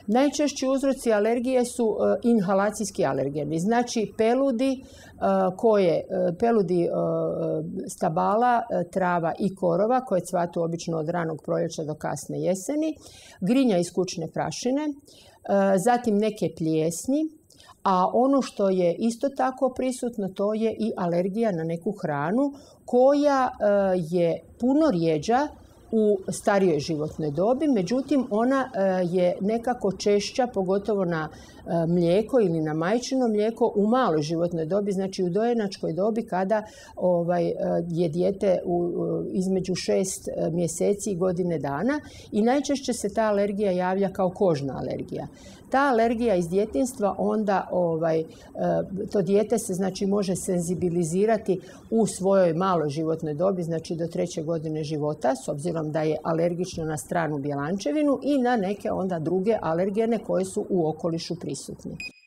Najčešći uzroci alergije su inhalacijski alergeni, znači peludi stabala, trava i korova koje cvatu obično od ranog proljeća do kasne jeseni, grinja iz kućne prašine, zatim neke plijesni, a ono što je isto tako prisutno to je i alergija na neku hranu koja je puno rjeđa u starijoj životnoj dobi, međutim ona je nekako češća, pogotovo na mlijeko ili na majčino mlijeko u maloj životnoj dobi, znači u dojenačkoj dobi kada je dijete između 6 mjeseci i godine dana i najčešće se ta alergija javlja kao kožna alergija. Ta alergija iz djetinjstva onda to dijete se znači može senzibilizirati u svojoj maloj životnoj dobi, znači do 3. godine života, s obzirom da je alergično na stranu bjelančevinu i na neke onda druge alergene koje su u okolišu prisutni.